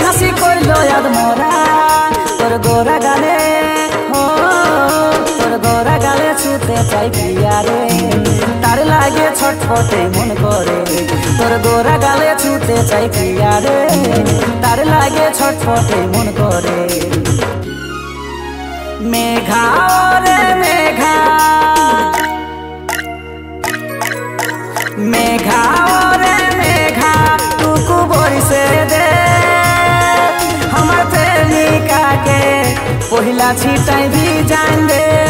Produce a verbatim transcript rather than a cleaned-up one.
হাসি করলো याद मोरा তোর গোরা গালে हो তোর গোরা গালে ছুতে চাই পিয়া রে তার লাগে ছটফটে মন করে তোর গোরা গালে ছুতে চাই পিয়া রে তার লাগে ছটফটে মন করে मेघा रे मेघा मेघा रे मेघा टुकु बरसे दे हमार प्रेमिका के पहिला छिटाई भी जान दे।